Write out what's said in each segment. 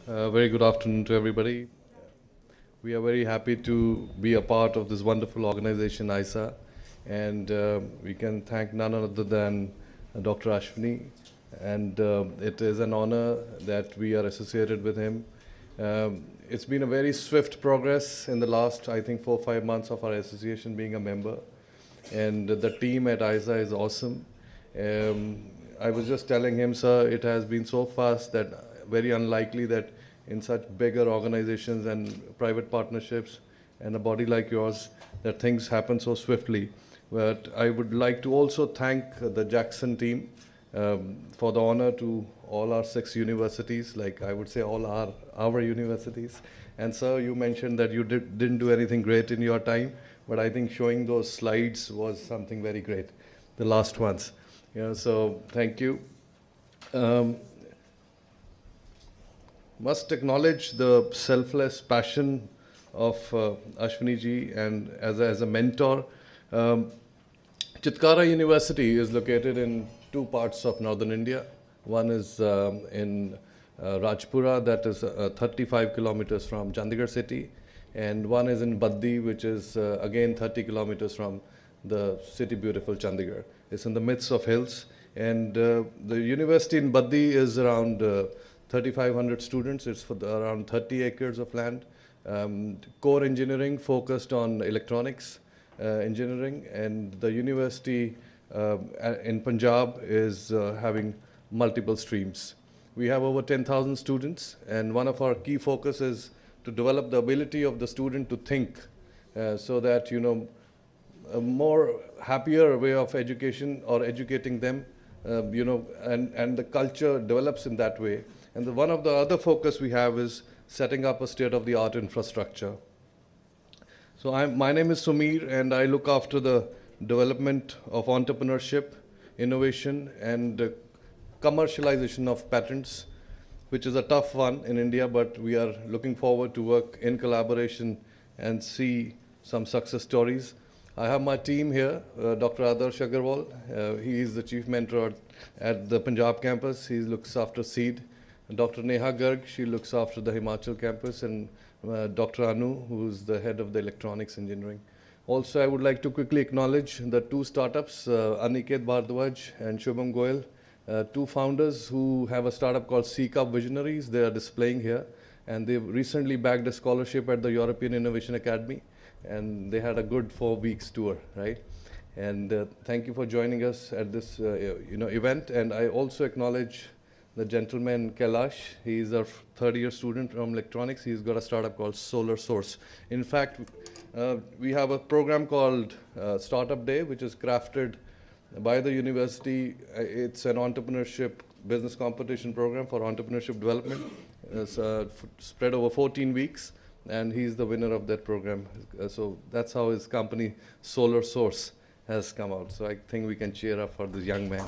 Very good afternoon to everybody. We are very happy to be a part of this wonderful organization, ISA, and we can thank none other than Dr. Ashwini. And it is an honor that we are associated with him. It's been a very swift progress in the last, I think, 4 or 5 months of our association being a member. And the team at ISA is awesome. I was just telling him, sir, it has been so fast that very unlikely that in such bigger organizations and private partnerships and a body like yours, that things happen so swiftly. But I would like to also thank the Jackson team for the honor to all our 6 universities, like I would say all our universities. And sir, you mentioned that you didn't do anything great in your time, but I think showing those slides was something very great, the last ones. So thank you. Um, must acknowledge the selfless passion of Ashwini ji, and as a mentor. Um, Chitkara University is located in 2 parts of northern India. One is in Rajpura, that is 35 kilometers from Chandigarh city, and one is in Baddi, which is again 30 kilometers from the city beautiful Chandigarh. It's in the midst of hills, and the university in Baddi is around 3,500 students. It's for around 30 acres of land. Core engineering focused on electronics engineering, and the university in Punjab is having multiple streams. We have over 10,000 students, and one of our key focus is to develop the ability of the student to think, so that a more happier way of education or educating them, and the culture develops in that way. And one of the other focus we have is setting up a state-of-the-art infrastructure. So my name is Sumir, and I look after the development of entrepreneurship, innovation, and commercialization of patents, which is a tough one in India, but we are looking forward to work in collaboration and see some success stories. I have my team here, Dr. Adarsh Agarwal. He is the chief mentor at the Punjab campus. He looks after SEED. Dr. Neha Garg, she looks after the Himachal campus, and Dr. Anu, who's the head of the electronics engineering. Also, I would like to quickly acknowledge the 2 startups, Aniket Bhardwaj and Shubham Goyal, 2 founders who have a startup called C-Cup Visionaries. They are displaying here, and they've recently bagged a scholarship at the European Innovation Academy, and they had a good 4 weeks tour, right? And thank you for joining us at this event. And I also acknowledge the gentleman Kailash. He's a third-year student from electronics. He's got a startup called Solar Source. In fact, we have a program called Startup Day, which is crafted by the university. It's an entrepreneurship business competition program for entrepreneurship development. It's spread over 14 weeks, and he's the winner of that program. So that's how his company, Solar Source, has come out. So I think we can cheer up for this young man.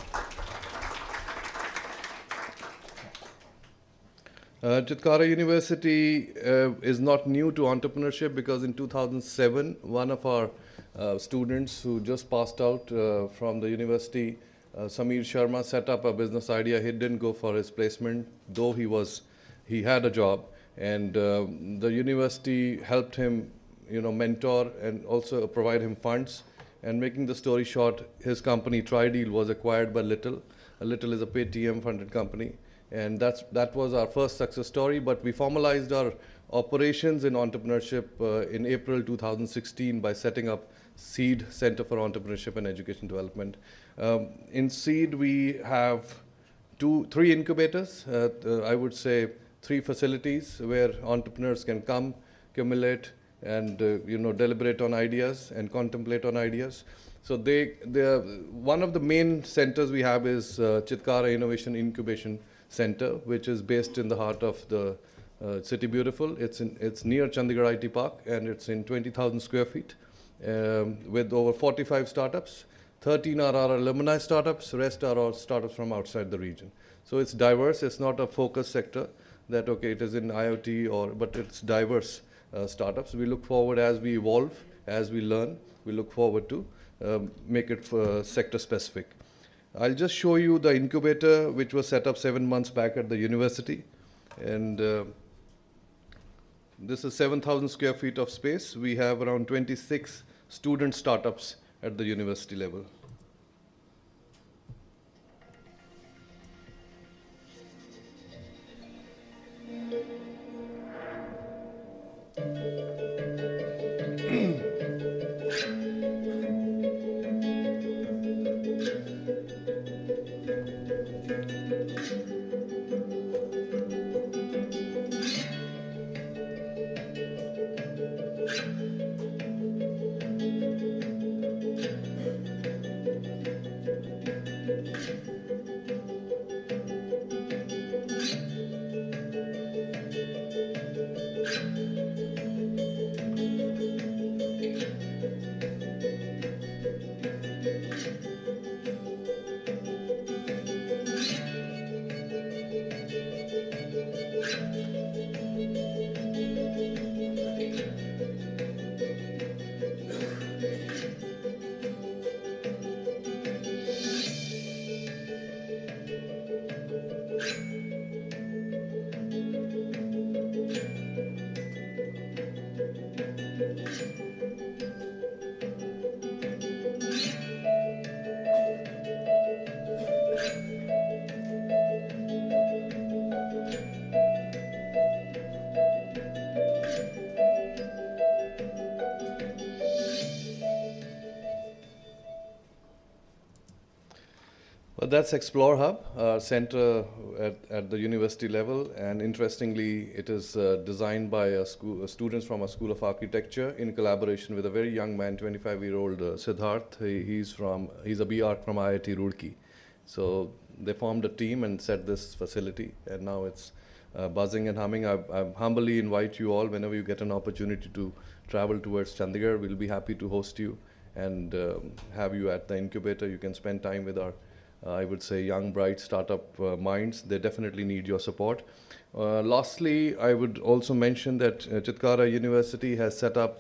Chitkara University is not new to entrepreneurship, because in 2007, one of our students who just passed out from the university, Samir Sharma, set up a business idea. He didn't go for his placement, though he had a job, and the university helped him, mentor and also provide him funds. And making the story short, his company TriDeal was acquired by Little. Little is a Paytm funded company. And that was our first success story, but we formalized our operations in entrepreneurship in April 2016 by setting up SEED, Center for Entrepreneurship and Education Development. In SEED, we have 3 incubators, I would say 3 facilities where entrepreneurs can come, accumulate, and deliberate on ideas and contemplate on ideas. So one of the main centers we have is Chitkara Innovation Incubation Center, which is based in the heart of the City Beautiful. It's near Chandigarh IT Park, and it's in 20,000 square feet with over 45 startups. 13 are our alumni startups, rest are all startups from outside the region. So it's diverse. It's not a focus sector that, okay, it is in IoT, but it's diverse startups. We look forward, as we evolve, as we learn, we look forward to make it sector specific. I'll just show you the incubator, which was set up 7 months back at the university. And This is 7,000 square feet of space. We have around 26 student startups at the university level. Well, that's Explore Hub, our center at the university level, and interestingly, it is designed by students from a School of Architecture in collaboration with a very young man, 25-year-old Siddharth. He's a B.Arch from IIT Roorkee. So they formed a team and set this facility, and now it's buzzing and humming. I humbly invite you all, whenever you get an opportunity to travel towards Chandigarh, we'll be happy to host you and have you at the incubator. You can spend time with our I would say young, bright startup minds. They definitely need your support. Lastly, I would also mention that Chitkara University has set up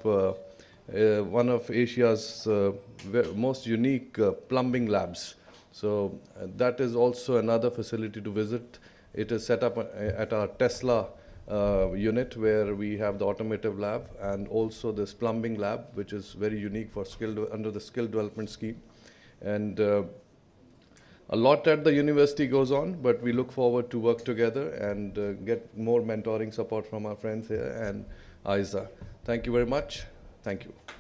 one of Asia's most unique plumbing labs. So that is also another facility to visit. It is set up at our Tesla unit, where we have the automotive lab and also this plumbing lab, which is very unique for under the skill development scheme. And a lot at the university goes on, but we look forward to work together and get more mentoring support from our friends here and Aiza. Thank you very much. Thank you.